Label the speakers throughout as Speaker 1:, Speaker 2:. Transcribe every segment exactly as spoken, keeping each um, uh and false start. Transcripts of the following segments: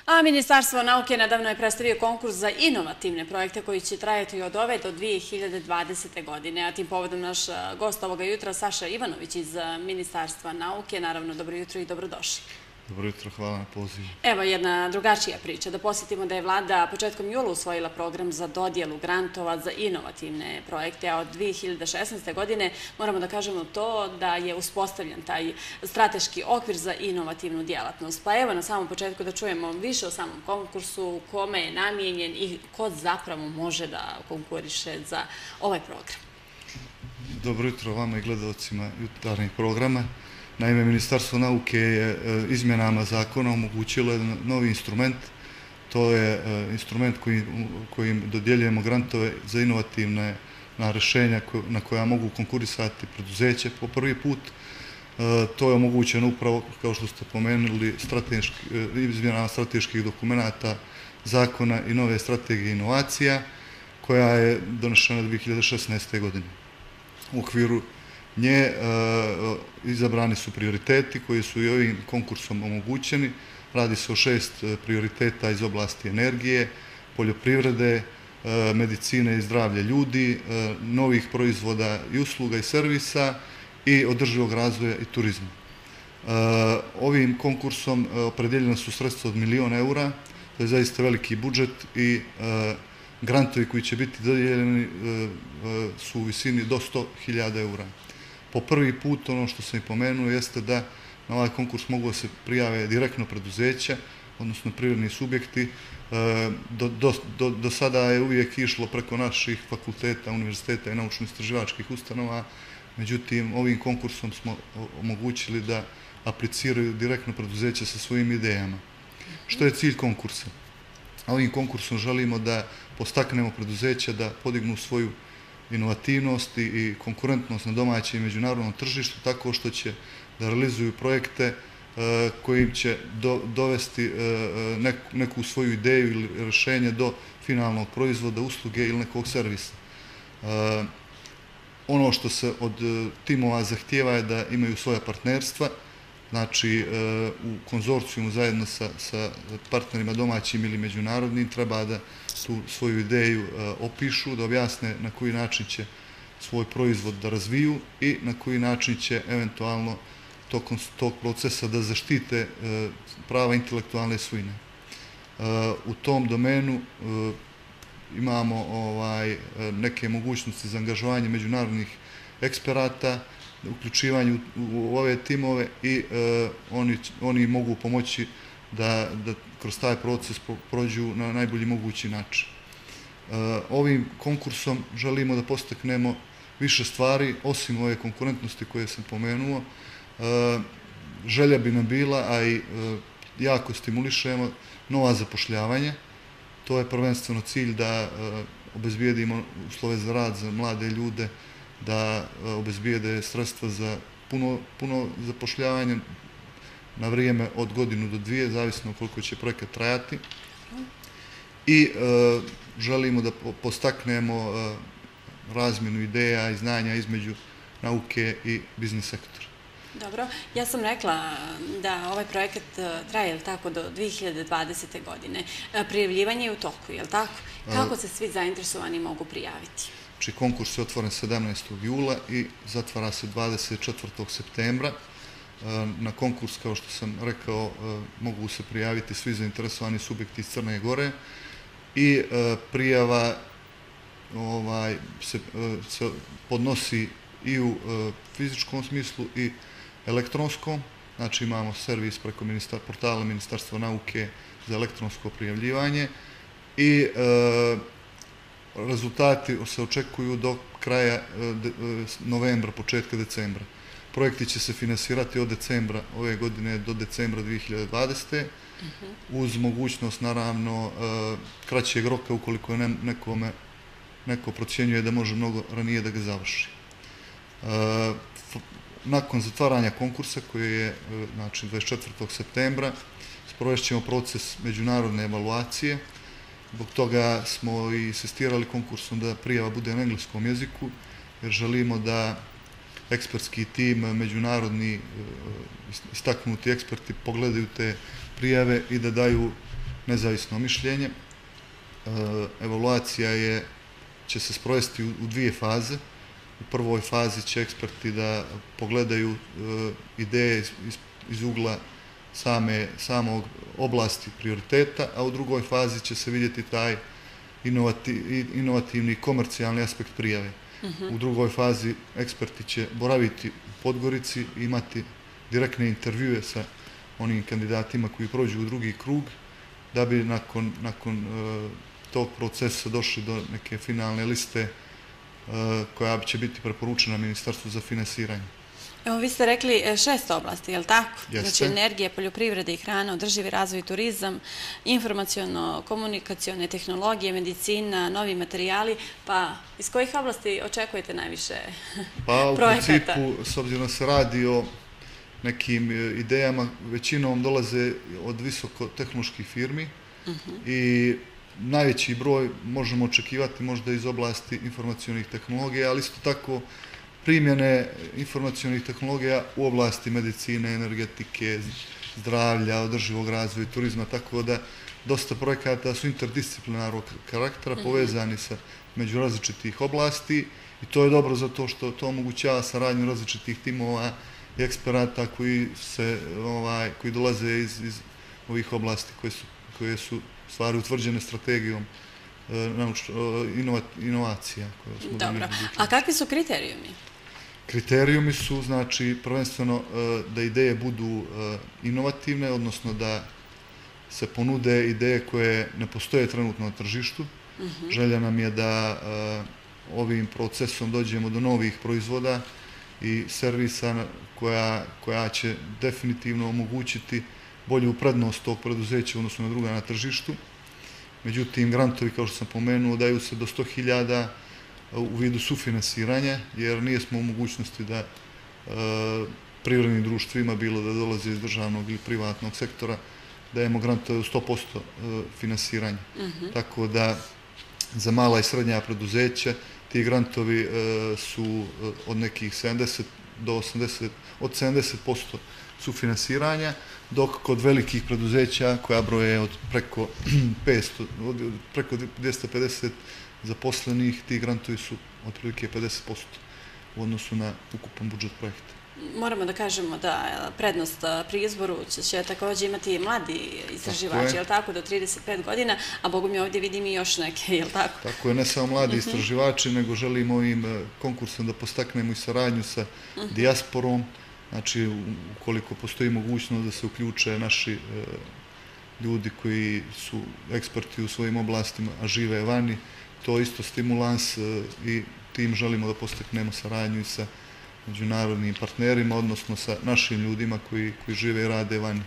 Speaker 1: A Ministarstvo nauke nedavno je predstavio konkurs za inovativne projekte koji će trajati od ove do dvije hiljade dvadesete. godine. A tim povodom naš gost ovoga jutra, Saša Ivanović iz Ministarstva nauke. Naravno, dobro jutro i dobrodošli.
Speaker 2: Dobro jutro, hvala na pozivu.
Speaker 1: Evo jedna drugačija priča. Da posjetimo da je vlada početkom jula usvojila program za dodjelu grantova za inovativne projekte, a od dvije hiljade šesnaeste. godine moramo da kažemo to da je uspostavljen taj strateški okvir za inovativnu djelatnost. Pa evo na samom početku da čujemo više o samom konkursu, kome je namijenjen i ko zapravo može da konkuriše za ovaj program.
Speaker 2: Dobro jutro vama i gledalcima jutarnjih programa. Naime, Ministarstvo nauke je izmjenama zakona omogućilo jedan novi instrument. To je instrument kojim dodjeljujemo grantove za inovativne rješenja na koja mogu konkurisati preduzeće po prvi put. To je omogućeno upravo, kao što ste pomenuli, izmjenama strateških dokumenata, zakona i nove strategije inovacija, koja je donešena dvije hiljade šesnaeste. godine. U okviru nje izabrani su prioriteti koji su i ovim konkursom omogućeni. Radi se o šest prioriteta iz oblasti energije, poljoprivrede, medicine i zdravlja ljudi, novih proizvoda i usluga i servisa i održivog razvoja i turizma. Ovim konkursom opredeljena su sredstva od milion eura, to je zaista veliki budžet i grantovi koji će biti dodijeljeni su u visini do sto hiljada eura. Po prvi put, ono što sam i pomenuo, jeste da na ovaj konkurs mogu da se prijave direktno preduzeća, odnosno privredni subjekti. Do sada je uvijek išlo preko naših fakulteta, univerziteta i naučno-istraživačkih ustanova, međutim, ovim konkursom smo omogućili da apliciraju direktno preduzeća sa svojim idejama. Što je cilj konkursa? Ovim konkursom želimo da podstaknemo preduzeća da podignu svoju inovativnost i konkurentnost na domaćem i međunarodnom tržištu tako što će da realizuju projekte kojim će dovesti neku svoju ideju ili rješenje do finalnog proizvoda, usluge ili nekog servisa. Ono što se od timova zahtijeva je da imaju svoja partnerstva, znači u konzorcijumu zajedno sa partnerima domaćim ili međunarodnim treba da tu svoju ideju opišu, da objasne na koji način će svoj proizvod da razviju i na koji način će eventualno tokom tog procesa da zaštite prava intelektualne svojine. U tom domenu imamo neke mogućnosti za angažovanje međunarodnih eksperata, uključivanje u ove timove i oni mogu pomoći da kroz taj proces prođu na najbolji mogući način. Ovim konkursom želimo da postaknemo više stvari, osim ove konkurentnosti koje sam pomenuo. Želja bi nam bila, a i jako stimulišemo, nova zapošljavanja. To je prvenstveno cilj da obezbijedimo uslove za rad za mlade ljude, da obezbijede sredstva za puno zapošljavanje na vrijeme od godinu do dvije, zavisno koliko će projekat trajati. I želimo da postaknemo razmjenu ideja i znanja između nauke i biznis sektora.
Speaker 1: Dobro, ja sam rekla da ovaj projekat traje tako do dvije hiljade dvadesete. godine. Prijavljivanje je u toku, je li tako? Kako se svi zainteresovani mogu prijaviti?
Speaker 2: Znači, konkurs je otvoren sedamnaestog jula i zatvara se dvadeset četvrtog septembra. Na konkurs, kao što sam rekao, mogu se prijaviti svi zainteresovani subjekti iz Crne Gore i prijava se podnosi i u fizičkom smislu i elektronskom. Znači, imamo servis preko portala Ministarstva nauke za elektronsko prijavljivanje i rezultati se očekuju do kraja novembra, početka decembra. Projekti će se finansirati od decembra ove godine do decembra dvije hiljade dvadesete. uz mogućnost, naravno, kraćeg roka ukoliko je nekome neko procjenjuje da može mnogo ranije da ga završi. Nakon zatvaranja konkursa, koji je dvadeset četvrtog septembra, sprovešćemo proces međunarodne evaluacije. Zbog toga smo i insistirali konkursom da prijava bude na engleskom jeziku, jer želimo da ekspertski tim, međunarodni istaknuti eksperti pogledaju te prijave i da daju nezavisno mišljenje. Evaluacija je, će se sprovesti u dvije faze. U prvoj fazi će eksperti da pogledaju ideje iz, iz ugla same, samog oblasti prioriteta, a u drugoj fazi će se vidjeti taj inovati, inovativni komercijalni aspekt prijave. Uh-huh. U drugoj fazi eksperti će boraviti u Podgorici i imati direktne intervjue sa onim kandidatima koji prođu u drugi krug, da bi nakon, nakon uh, tog procesa došli do neke finalne liste uh, koja će biti preporučena Ministarstvu za finansiranje.
Speaker 1: Evo, vi ste rekli šest oblasti, je li tako?
Speaker 2: Jeste.
Speaker 1: Znači, energija, poljoprivreda i hrana, održivi razvoj i turizam, informaciono-komunikacione tehnologije, medicina, novi materijali. Pa, iz kojih oblasti očekujete najviše
Speaker 2: pa,
Speaker 1: projekata?
Speaker 2: Pa, u principu, s obzirom da se radi o nekim idejama, većinom dolaze od visokotehnoloških firmi uh-huh. i najveći broj možemo očekivati možda iz oblasti informacionih tehnologija, ali isto tako primjene informacionih tehnologija u oblasti medicine, energetike, zdravlja, održivog razvoja i turizma, tako da dosta projekata su interdisciplinarnog karaktera, mm-hmm. povezani sa među različitih oblasti i to je dobro zato što to omogućava saradnju različitih timova i eksperata koji, se, ovaj, koji dolaze iz, iz ovih oblasti koje su, koje su stvari utvrđene strategijom inovacija.
Speaker 1: Dobro. A kakvi su kriterijumi?
Speaker 2: Kriterijumi su, znači, prvenstveno da ideje budu inovativne, odnosno da se ponude ideje koje ne postoje trenutno na tržištu. Uh-huh. Želja nam je da ovim procesom dođemo do novih proizvoda i servisa koja, koja će definitivno omogućiti bolju prednost tog preduzeća odnosno na druga na tržištu. Međutim, grantovi, kao što sam pomenuo, daju se do sto hiljada u vidu sufinansiranja, jer nije smo u mogućnosti da e, privrednim društvima, bilo da dolaze iz državnog ili privatnog sektora, dajemo grantove u sto posto e, finansiranja. Uh-huh. Tako da za mala i srednja preduzeća ti grantovi e, su od nekih sedamdeset do osamdeset, od sedamdeset posto sufinansiranja, dok kod velikih preduzeća koja broje od preko petsto, od preko dvjesto pedeset zaposlenih, ti grantovi su otprilike pedeset posto u odnosu na ukupan budžet projekta.
Speaker 1: Moramo da kažemo da prednost pri izboru će također imati mladi istraživači, je li tako, do trideset pet godina, a Bogu mi ovdje vidim i još neke, je li tako?
Speaker 2: Tako je, ne samo mladi istraživači, nego želimo ovim konkursom da postaknemo i saradnju sa dijasporom, znači ukoliko postoji mogućnost da se uključe naši ljudi koji su eksperti u svojim oblastima, a žive vani, to je isto stimulans i tim želimo da postaknemo saradnju i sa međunarodnim partnerima, odnosno sa našim ljudima koji, koji žive i rade vani.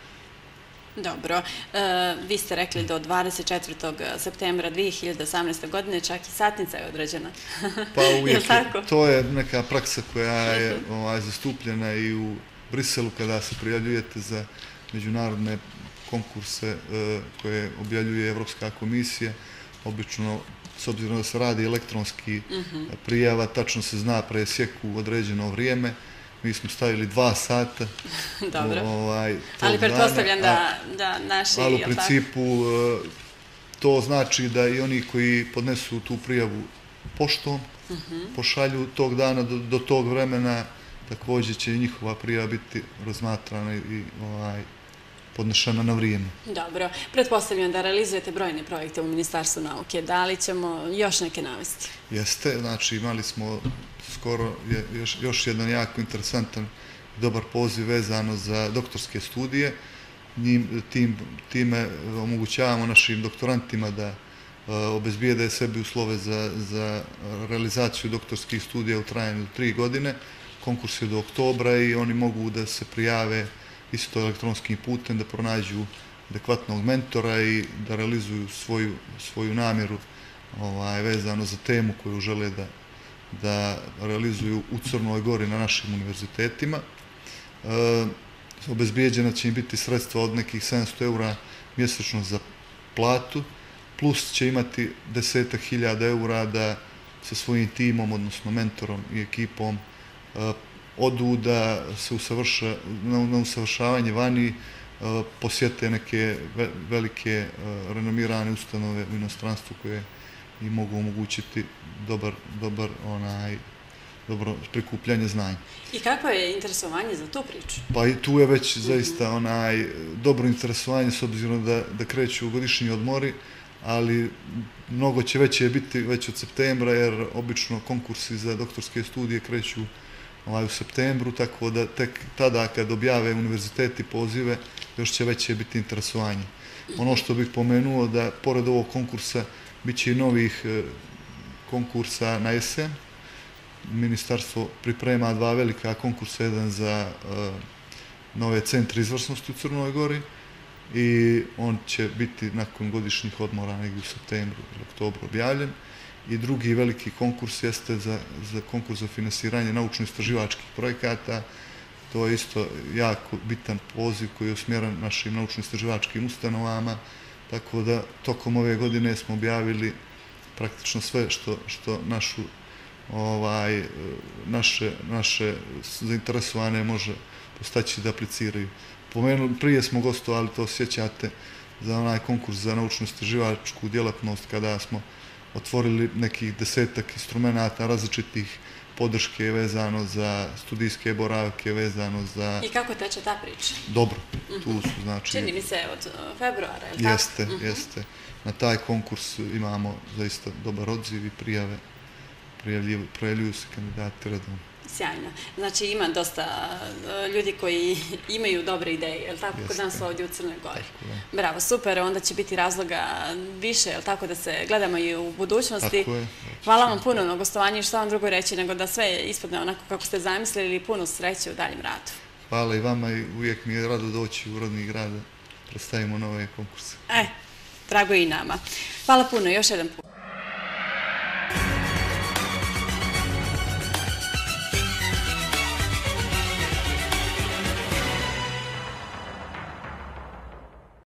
Speaker 1: Dobro. E, vi ste rekli do dvadeset četvrtog septembra dvije hiljade osamnaeste. godine, čak i satnica je određena.
Speaker 2: Pa uvijek je, to je neka praksa koja je ovaj, zastupljena i u Briselu kada se prijavljujete za međunarodne konkurse e, koje objavljuje Evropska komisija. Obično, s obzirom da se radi elektronski uh-huh. prijava, tačno se zna presjeku u određeno vrijeme. Mi smo stavili dva sata.
Speaker 1: Dobro. Ovaj, ali pretpostavljam da, da naši...
Speaker 2: Ali u principu tako? To znači da i oni koji podnesu tu prijavu poštom, uh-huh. pošalju tog dana do, do tog vremena, također će i njihova prijava biti razmatrana i ovaj, podnešena na vrijeme.
Speaker 1: Dobro. Pretpostavljam da realizujete brojne projekte u Ministarstvu nauke. Da li ćemo još neke navesti?
Speaker 2: Jeste. Znači, imali smo skoro još, još jedan jako interesantan i dobar poziv vezano za doktorske studije. Njim, tim, time omogućavamo našim doktorantima da uh, obezbijede sebi uslove za, za realizaciju doktorskih studija u trajanju tri godine. Konkurs je do oktobra i oni mogu da se prijave isto elektronskim putem, da pronađu adekvatnog mentora i da realizuju svoju, svoju namjeru ovaj, vezano za temu koju žele da, da realizuju u Crnoj Gori na našim univerzitetima. E, obezbijeđena će im biti sredstva od nekih sedamsto eura mjesečno za platu, plus će imati desetak hiljada eura da sa svojim timom, odnosno mentorom i ekipom e, odu da se usavrša, na, na usavršavanje vani, posjete neke velike renomirane ustanove u inostranstvu koje i mogu omogućiti dobar, dobar onaj, dobro prikupljanje znanja.
Speaker 1: I kako je interesovanje za tu priču?
Speaker 2: Pa i tu je već zaista onaj dobro interesovanje s obzirom da, da kreću godišnji odmori, ali mnogo će veće biti već od septembra, jer obično konkursi za doktorske studije kreću ovaj, u septembru, tako da tek tada kad objave univerziteti pozive, još će veće biti interesovanje. Ono što bih pomenuo da pored ovog konkursa bit će i novih konkursa na jesen. Ministarstvo priprema dva velika konkursa, jedan za nove centre izvrsnosti u Crnoj Gori i on će biti nakon godišnjih odmora negdje u septembru ili oktobru objavljen. I drugi veliki konkurs jeste za, za konkurs za finansiranje naučno-istraživačkih projekata. To je isto jako bitan poziv koji je usmjeren našim naučno-istraživačkim ustanovama, tako da tokom ove godine smo objavili praktično sve što, što našu, ovaj, naše, naše zainteresovane može postaći da apliciraju. Pomenuli, prije smo gostovali, to sjećate, za onaj konkurs za naučno-istraživačku djelatnost kada smo otvorili nekih desetak instrumenta različitih podrške vezano za studijske boravke, vezano za...
Speaker 1: I kako teče ta priča?
Speaker 2: Dobro, tu su znači...
Speaker 1: Čini mi se od februara, je li
Speaker 2: tako? Jeste, jeste. Na taj konkurs imamo zaista dobar odziv i prijave, prijavljuju se kandidati redom.
Speaker 1: Sjajno. Znači ima dosta ljudi koji imaju dobre ideje, je li tako, kod nas ovdje u Crnoj Gori? Bravo, super, onda će biti razloga više, je li tako, da se gledamo i u budućnosti.
Speaker 2: Tako je.
Speaker 1: Hvala vam puno na gostovanju i što vam drugo reći nego da sve ispadne onako kako ste zamislili i puno sreće u daljem radu.
Speaker 2: Hvala i vama i uvijek mi je rado doći u rodni grad da predstavimo nove konkurse.
Speaker 1: E, drago i nama. Hvala puno, još jedan put.